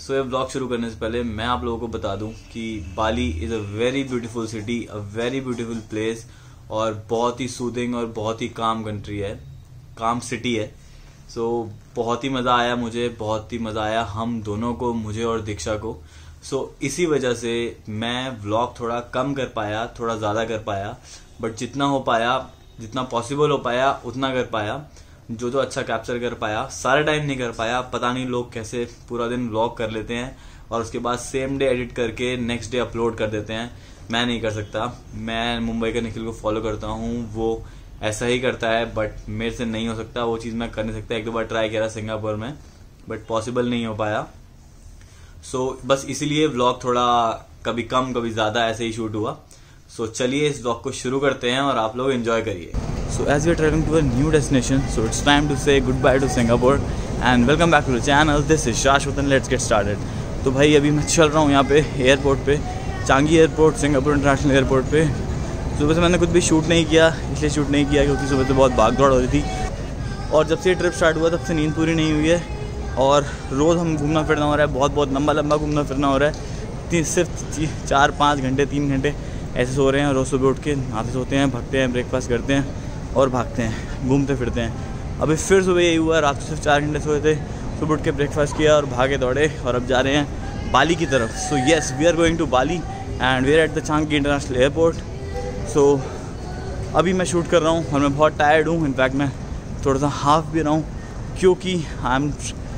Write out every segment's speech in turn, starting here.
सो ये ब्लॉग शुरू करने से पहले मैं आप लोगों को बता दूं कि Bali is a very beautiful city, a very beautiful place और बहुत ही सूदिंग और बहुत ही काम कंट्री है, काम सिटी है। सो बहुत ही मज़ा आया मुझे, बहुत ही मज़ा आया हम दोनों को, मुझे और दीक्षा को। सो इसी वजह से मैं व्लॉग थोड़ा कम कर पाया, थोड़ा ज़्यादा कर पाया, बट जितना हो पाया, जितना पॉसिबल हो पाया उतना कर पाया। जो अच्छा कैप्चर कर पाया, सारा टाइम नहीं कर पाया। पता नहीं लोग कैसे पूरा दिन व्लॉग कर लेते हैं और उसके बाद सेम डे एडिट करके नेक्स्ट डे अपलोड कर देते हैं। मैं नहीं कर सकता। मैं मुंबई के निखिल को फॉलो करता हूँ, वो ऐसा ही करता है, बट मेरे से नहीं हो सकता वो चीज़। मैं कर नहीं सकता। एक दो बार ट्राई किया सिंगापुर में, बट पॉसिबल नहीं हो पाया। सो बस इसीलिए व्लॉग थोड़ा कभी कम कभी ज़्यादा ऐसे ही शूट हुआ। सो चलिए इस व्लॉग को शुरू करते हैं और आप लोग एंजॉय करिए। So as we are traveling to a new destination, so it's time to say goodbye to Singapore and welcome back to the channel. This is Shashwat and let's get started. तो भाई अभी मैं चल रहा हूँ यहाँ पे एयरपोर्ट पे, Changi airport, Singapore international airport पे। सुबह से मैंने कुछ भी शूट नहीं किया, इसलिए शूट नहीं किया क्योंकि सुबह से बहुत भाग दौड़ हो रही थी और जब से ये ट्रिप स्टार्ट हुआ तब से नींद पूरी नहीं हुई है और रोज़ हम घूमना फिरना हो रहा है, बहुत लंबा घूमना फिरना हो रहा है। सिर्फ 4-5 घंटे 3 घंटे ऐसे सो रहे हैं। रोज़ सुबह उठ के नहाते सोते हैं, भागते हैं, ब्रेकफास्ट करते हैं और भागते हैं, घूमते फिरते हैं। अभी फिर सुबह यही हुआ, रात को सिर्फ 4 घंटे सोए थे, सुबह उठ के ब्रेकफास्ट किया और भागे दौड़े और अब जा रहे हैं बाली की तरफ। So yes, we are going to Bali and we are at the Changi international airport. So अभी मैं शूट कर रहा हूँ और मैं बहुत टायर्ड हूँ। इनफैक्ट मैं थोड़ा सा हाफ भी रहा हूँ क्योंकि I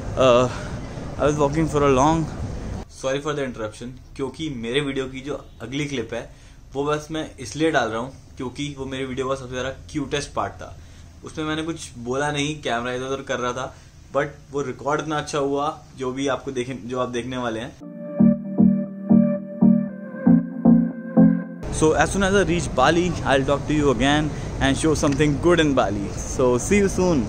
was walking for a long. Sorry for the interruption, क्योंकि मेरे वीडियो की जो अगली क्लिप है वो बस मैं इसलिए डाल रहा हूँ क्योंकि वो मेरे वीडियो का सबसे ज़्यादा क्यूटेस्ट पार्ट था। उसमें मैंने कुछ बोला नहीं, कैमरा इधर उधर कर रहा था, बट वो रिकॉर्ड इतना अच्छा हुआ जो भी आपको जो आप देखने वाले हैं। So as soon as I reach Bali, I'll talk to you again and show something good in Bali. So see you soon.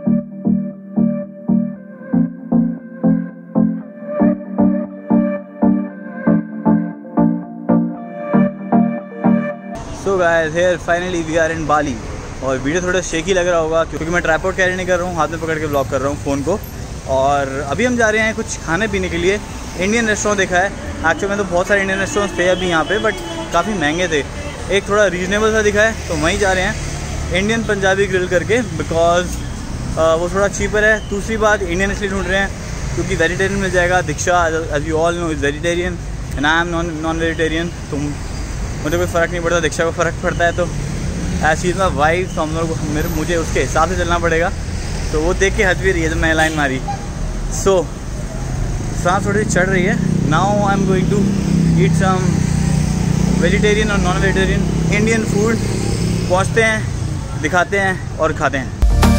So guys, here finally we are in Bali. और वीडियो थोड़ा shaky लग रहा होगा क्योंकि मैं tripod carry नहीं कर रहा हूँ, हाथ में पकड़ के ब्लॉग कर रहा हूँ फ़ोन को। और अभी हम जा रहे हैं कुछ खाने पीने के लिए। इंडियन रेस्टोरेंट देखा है, एक्चुअली में तो बहुत सारे इंडियन रेस्टोरेंट्स थे अभी यहाँ पे, बट काफ़ी महंगे थे। एक थोड़ा रीजनेबल सा दिखा है तो वहीं जा रहे हैं, इंडियन पंजाबी ग्रिल करके, बिकॉज वो थोड़ा चीपर है। दूसरी बात, इंडियन इसलिए ढूंढ रहे हैं क्योंकि वेजिटेरियन मिल जाएगा। Diksha as you all know is vegetarian and I am non vegetarian, तो मुझे कोई फ़र्क नहीं पड़ता, दीक्षा को फ़र्क पड़ता है। तो ऐसी चीज़ में वाइफ, तो हम लोग मुझे उसके हिसाब से चलना पड़ेगा। तो वो देख के हंस भी रही है जब मैं लाइन मारी। सो सांस थोड़ी चढ़ रही है। Now I am going to eat some vegetarian और नॉन वेजिटेरियन इंडियन फूड। पहुँचते हैं, दिखाते हैं और खाते हैं।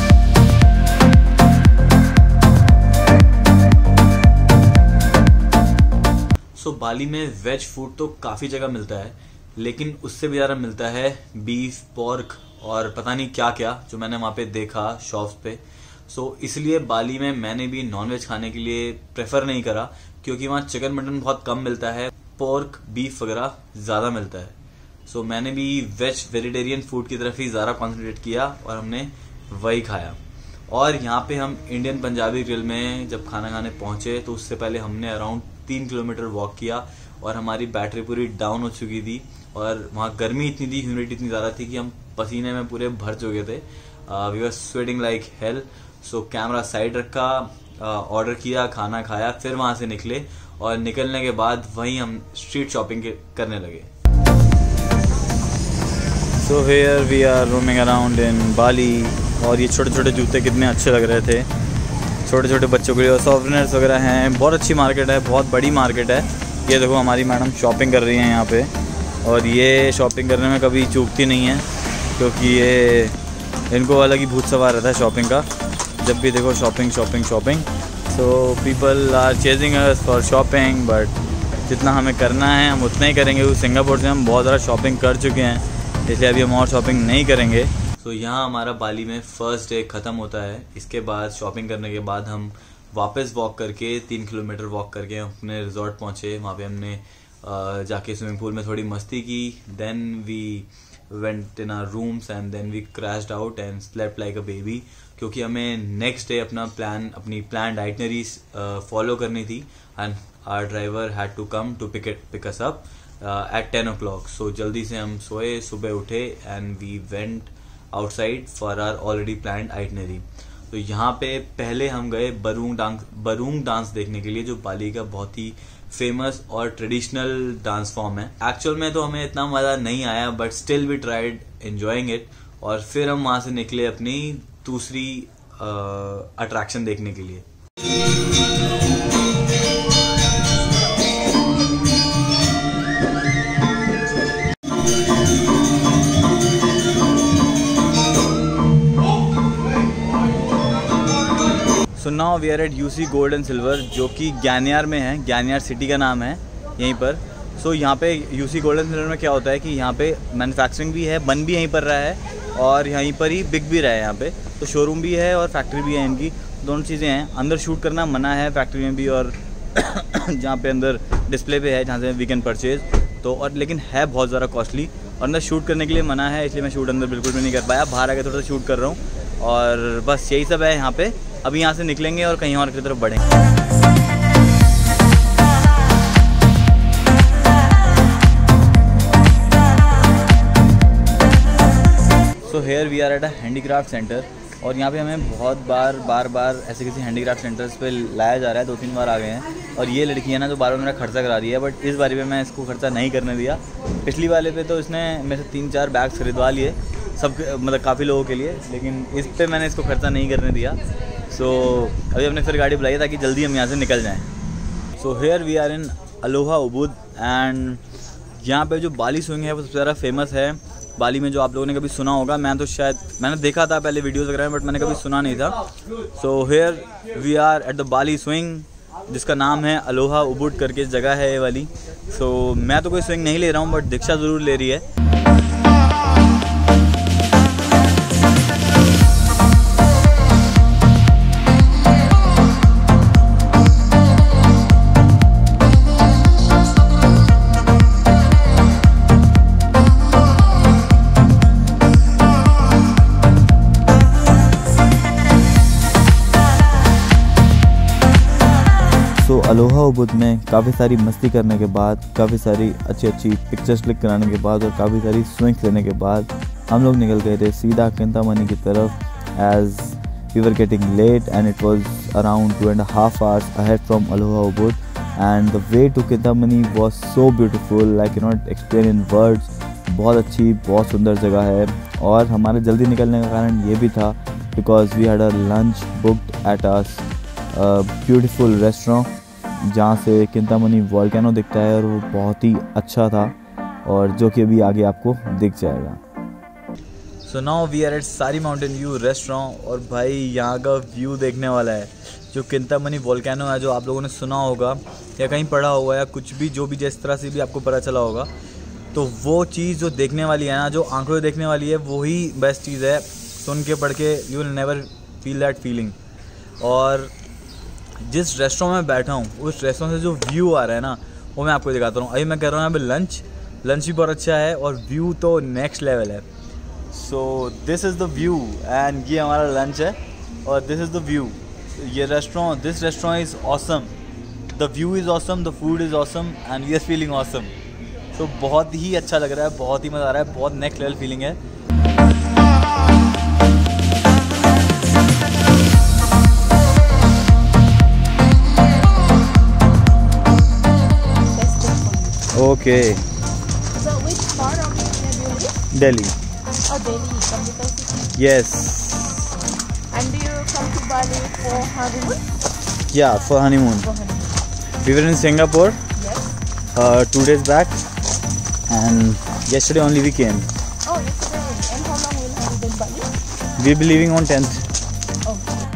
सो बाली में वेज फूड तो काफ़ी जगह मिलता है, लेकिन उससे भी ज़्यादा मिलता है बीफ, पोर्क और पता नहीं क्या क्या, जो मैंने वहाँ पे देखा शॉप्स पे। सो इसलिए बाली में मैंने भी नॉनवेज खाने के लिए प्रेफर नहीं करा क्योंकि वहाँ चिकन मटन बहुत कम मिलता है, पोर्क बीफ वगैरह ज़्यादा मिलता है। सो मैंने भी वेजिटेरियन फूड की तरफ ही ज़्यादा कॉन्सेंट्रेट किया और हमने वही खाया। और यहाँ पे हम इंडियन पंजाबी ग्रिल में जब खाना खाने पहुँचे तो उससे पहले हमने अराउंड 3 किलोमीटर वॉक किया और हमारी बैटरी पूरी डाउन हो चुकी थी और वहाँ गर्मी इतनी थी, ह्यूमिडिटी इतनी ज़्यादा थी कि हम पसीने में पूरे भर चुके थे। We were sweating like hell. So camera side रखा, ऑर्डर किया, खाना खाया, फिर वहाँ से निकले और निकलने के बाद वहीं हम स्ट्रीट शॉपिंग करने लगे। So here we are roaming around in Bali और ये छोटे छोटे जूते कितने अच्छे लग रहे थे, छोटे छोटे बच्चों के लिए सॉफ्टवेयर्स वगैरह हैं। बहुत अच्छी मार्केट है, बहुत बड़ी मार्केट है। ये देखो हमारी मैडम शॉपिंग कर रही हैं यहाँ पे और ये शॉपिंग करने में कभी चूकती नहीं है क्योंकि ये इनको अलग ही भूत सवार रहता है शॉपिंग का। जब भी देखो shopping shopping shopping. So people are chasing us for shopping, but जितना हमें करना है हम उतना ही करेंगे क्योंकि सिंगापुर से हम बहुत ज़्यादा शॉपिंग कर चुके हैं, इसलिए अभी हम और शॉपिंग नहीं करेंगे। सो यहाँ हमारा बाली में फर्स्ट डे ख़त्म होता है। इसके बाद शॉपिंग करने के बाद हम वापस वॉक करके 3 किलोमीटर वॉक करके अपने रिजॉर्ट पहुँचे। वहाँ पे हमने जाके स्विमिंग पूल में थोड़ी मस्ती की। Then we went in our rooms and then we crashed out and slept like a baby, क्योंकि हमें next day अपनी planned itineraries follow करनी थी and our driver had to come to pick us up at 10 o'clock. So जल्दी से हम सोए, सुबह उठे and we went outside for our already planned itinerary. तो यहाँ पे पहले हम गए बरूंग डांस देखने के लिए, जो बाली का बहुत ही फेमस और ट्रेडिशनल डांस फॉर्म है. एक्चुअल में तो हमें इतना मजा नहीं आया, but still we tried enjoying it. और फिर हम वहां से निकले अपनी दूसरी अट्रैक्शन देखने के लिए. So now we are at UC gold and silver, जो कि ग्यानियार में है. ग्यानियार सिटी का नाम है यहीं पर. सो यहाँ पे यूसी गोल्ड एंड सिल्वर में क्या होता है कि यहाँ पे मैन्युफैक्चरिंग भी है, बन भी यहीं पर रहा है और यहीं पर ही बिक भी रहा है. यहाँ पे तो शोरूम भी है और फैक्ट्री भी है इनकी, दोनों चीज़ें हैं. अंदर शूट करना मना है फैक्ट्री में भी, और जहाँ पे अंदर डिस्प्ले पे है जहाँ से वी कैन परचेज तो. और लेकिन है बहुत ज़्यादा कॉस्टली और अंदर शूट करने के लिए मना है, इसलिए मैं शूट अंदर बिल्कुल भी नहीं कर पाया. बाहर आके थोड़ा सा शूट कर रहा हूँ और बस यही सब है यहाँ पे. अभी यहाँ से निकलेंगे और कहीं और की तरफ बढ़ेंगे. So here we are at a handicraft centre, और यहाँ पे हमें बहुत बार ऐसे किसी हैंडीक्राफ्ट सेंटर्स पे लाया जा रहा है. 2-3 बार आ गए हैं और ये लड़की है ना जो बार मेरा खर्चा करा दिया है, बट इस बारी पे मैं इसको खर्चा नहीं करने दिया. पिछली वाले पे तो इसने मेरे से 3-4 बैग्स खरीदवा लिए सब, मतलब काफ़ी लोगों के लिए, लेकिन इस पे मैंने इसको खर्चा नहीं करने दिया. सो अभी हमने फिर गाड़ी बुलाई ताकि जल्दी हम यहाँ से निकल जाएं. So here we are in Aloha Ubud, and यहाँ पे जो बाली स्विंग है वो सबसे ज़्यादा फेमस है बाली में, जो आप लोगों ने कभी सुना होगा. मैं तो शायद मैंने देखा था पहले वीडियोस वगैरह में, बट मैंने कभी सुना नहीं था. So here we are at the Bali swing, जिसका नाम है अलोहा उबुड करके जगह है ये वाली. सो मैं तो कोई स्विंग नहीं ले रहा हूँ, बट दीक्षा ज़रूर ले रही है. तो अलोहा उबुद में काफ़ी सारी मस्ती करने के बाद, काफ़ी सारी अच्छी पिक्चर्स क्लिक कराने के बाद और काफ़ी सारी स्विंग्स लेने के बाद हम लोग निकल गए थे सीधा किंतामनी की तरफ, as we were getting late and it was around 2.5 hours ahead from Aloha Ubud. And the way to Kintamani was so beautiful, I can not explain in words. बहुत अच्छी, बहुत सुंदर जगह है. और हमारे जल्दी निकलने का कारण ये भी था because we had a lunch booked at a beautiful restaurant, जहाँ से किंतामनी वोल्केनो दिखता है और वो बहुत ही अच्छा था, और जो कि अभी आगे आपको दिख जाएगा. So now we are at Sari mountain view restaurant, और भाई यहाँ का व्यू देखने वाला है. जो किंतामनी वोल्केनो है, जो आप लोगों ने सुना होगा या कहीं पढ़ा होगा या कुछ भी, जो भी जिस तरह से भी आपको पता चला होगा, तो वो चीज़ जो देखने वाली है ना, जो आंखों से देखने वाली है, वही बेस्ट चीज़ है. सुन के पढ़ के you will never feel that feeling. और जिस रेस्टोरेंट में बैठा हूँ, उस रेस्टोरेंट से जो व्यू आ रहा है ना, वो मैं आपको दिखाता हूँ. अभी मैं कर रहा हूँ यहाँ पे लंच भी बहुत अच्छा है और व्यू तो नेक्स्ट लेवल है. So this is the view, and ये हमारा लंच है और दिस इज़ द व्यू. ये restaurant, this restaurant is awesome, the view is awesome, the food is awesome, and we are feeling awesome. तो बहुत ही अच्छा लग रहा है, बहुत ही मज़ा आ रहा है, बहुत नेक्स्ट लेवल फीलिंग है. Okay. So which part of India do you live? Delhi. Oh, Delhi, capital city. Yes. And do you come to Bali for honeymoon? Yeah, for honeymoon. For honeymoon. We were in Singapore Yes. 2 days back, and yesterday only we came. Oh, yesterday. And how long will you be in Bali? We'll be leaving on 10th. Oh.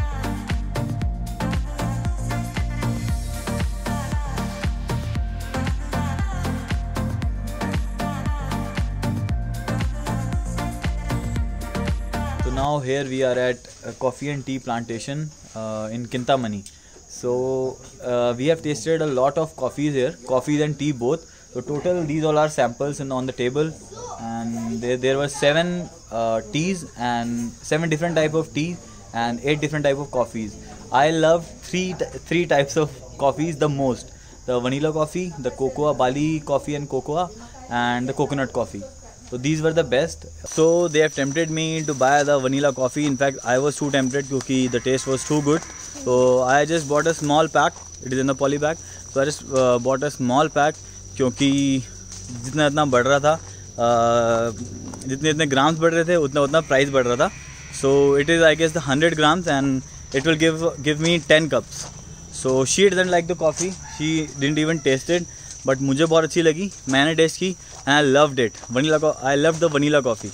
So now here we are at a coffee and tea plantation in Kintamani. So we have tasted a lot of coffees here, coffees and tea both. So total these all are samples on the table. and there were 7 teas and 7 different type of teas and 8 different type of coffees. I love three types of coffees the most: the vanilla coffee, the cocoa, Bali coffee and cocoa, and the coconut coffee. So these were the best. So they have tempted me to buy the vanilla coffee. In fact, I was too tempted because the taste was too good. So I just bought a small pack. It is in the poly bag. So I just bought a small pack क्योंकि जितना इतना बढ़ रहा था, जितने इतने grams बढ़ रहे थे उतना उतना प्राइस बढ़ रहा था. So it is, I guess, the 100 grams and it will give me 10 cups. So she didn't like the coffee. She didn't even taste it. But मुझे बहुत अच्छी लगी. मैंने टेस्ट की and I loved it. I loved the vanilla coffee.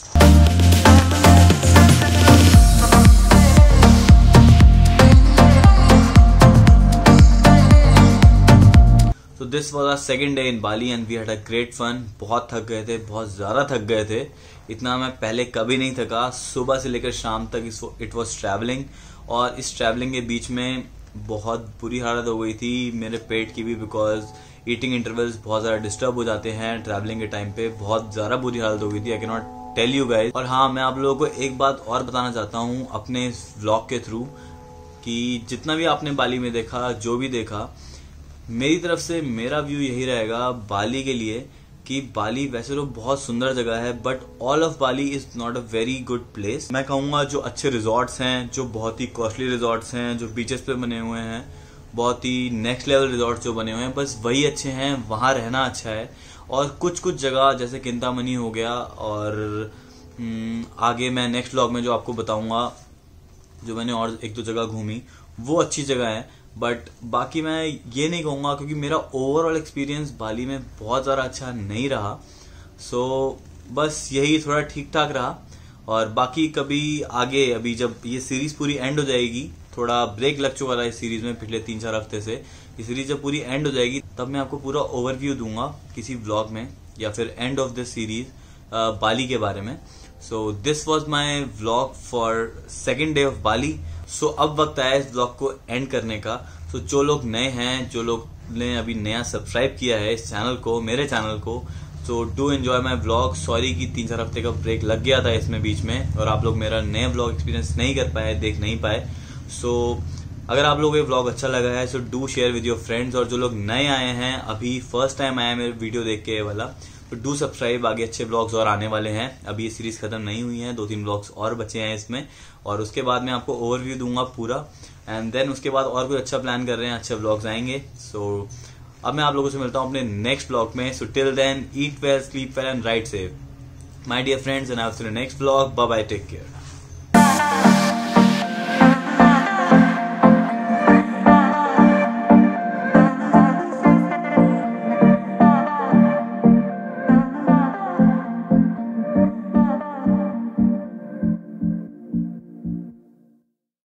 So this was our second day in Bali and we had a great fun. बहुत थक गए थे, बहुत ज़्यादा थक गए थे. इतना मैं पहले कभी नहीं थका. सुबह से लेकर शाम तक इट वॉज ट्रैवलिंग, और इस ट्रैवलिंग के बीच में बहुत बुरी हालत हो गई थी मेरे पेट की भी, बिकॉज ईटिंग इंटरवल्स बहुत ज़्यादा डिस्टर्ब हो जाते हैं ट्रैवलिंग के टाइम पे. बहुत ज़्यादा बुरी हालत हो गई थी. I can not tell you guys. और हाँ, मैं आप लोगों को एक बात और बताना चाहता हूँ अपने इस व्लॉग के थ्रू, कि जितना भी आपने बाली में देखा, जो भी देखा, मेरी तरफ से मेरा व्यू यही रहेगा बाली के लिए कि बाली वैसे तो बहुत सुंदर जगह है, but all of Bali is not a very good place. मैं कहूँगा जो अच्छे रिजॉर्ट्स हैं, जो बहुत ही कॉस्टली रिजॉर्ट्स हैं, जो बीचेस पे बने हुए हैं, बहुत ही नेक्स्ट लेवल रिजॉर्ट्स जो बने हुए हैं, बस वही अच्छे हैं. वहाँ रहना अच्छा है. और कुछ जगह जैसे किंतामनी हो गया, और आगे मैं नेक्स्ट व्लॉग में जो आपको बताऊंगा, जो मैंने और 1-2 जगह घूमी, वो अच्छी जगह है. बट बाकी मैं ये नहीं कहूँगा, क्योंकि मेरा ओवरऑल एक्सपीरियंस बाली में बहुत ज़्यादा अच्छा नहीं रहा. सो बस यही थोड़ा ठीक ठाक रहा. और बाकी कभी आगे, अभी जब ये सीरीज पूरी एंड हो जाएगी, थोड़ा ब्रेक लग चुका था इस सीरीज में पिछले 3-4 हफ्ते से, ये सीरीज जब पूरी एंड हो जाएगी तब मैं आपको पूरा ओवरव्यू दूंगा किसी व्लॉग में, या फिर end of this series Bali के बारे में. So this was my vlog for second day of Bali. So अब वक्त आया इस ब्लॉग को एंड करने का. सो जो लोग नए हैं, जो लोग ने अभी नया सब्सक्राइब किया है इस चैनल को, मेरे चैनल को, so do enjoy my blog. Sorry कि 3-4 हफ्ते का ब्रेक लग गया था इसमें बीच में, और आप लोग मेरा नया ब्लॉग एक्सपीरियंस नहीं कर पाए, देख नहीं पाए. सो अगर आप लोगों को ये व्लॉग अच्छा लगा है, so do share with your friends. और जो लोग नए आए हैं, अभी फर्स्ट टाइम आया मेरे वीडियो देख के ये वाला, तो डू सब्सक्राइब. आगे अच्छे व्लॉग्स और आने वाले हैं. अभी ये सीरीज खत्म नहीं हुई है, 2-3 व्लॉग्स और बचे हैं इसमें, और उसके बाद मैं आपको ओवरव्यू दूंगा पूरा. एंड देन उसके बाद और कुछ अच्छा प्लान कर रहे हैं, अच्छे व्लॉग्स आएंगे. सो अब मैं आप लोगों से मिलता हूँ अपने नेक्स्ट व्लॉग में. So till then, eat well, sleep well and ride safe, my dear friends, and I will see you in the next vlog. Bye bye, take care.